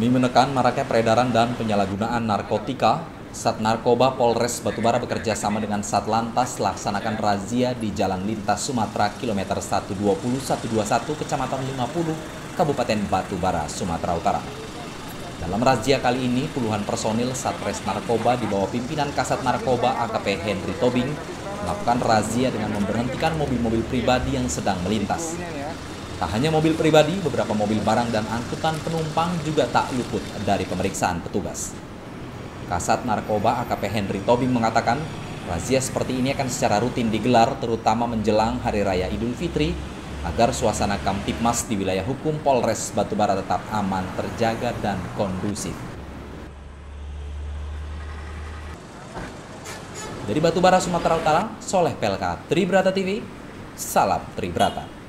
Demi menekan maraknya peredaran dan penyalahgunaan narkotika, Sat Narkoba Polres Batubara bekerja sama dengan Satlantas laksanakan razia di Jalan Lintas Sumatera kilometer 120-121 Kecamatan 50, Kabupaten Batubara, Sumatera Utara. Dalam razia kali ini, puluhan personil Satres Narkoba di bawah pimpinan Kasat Narkoba AKP Henry Tobing melakukan razia dengan memberhentikan mobil-mobil pribadi yang sedang melintas. Tak hanya mobil pribadi, beberapa mobil barang dan angkutan penumpang juga tak luput dari pemeriksaan petugas. Kasat Narkoba AKP Henry Tobing mengatakan, razia seperti ini akan secara rutin digelar terutama menjelang Hari Raya Idul Fitri agar suasana Kamtipmas di wilayah hukum Polres Batubara tetap aman, terjaga, dan kondusif. Dari Batubara, Sumatera Utara, Soleh Pelka, Tribrata TV, salam Tribrata.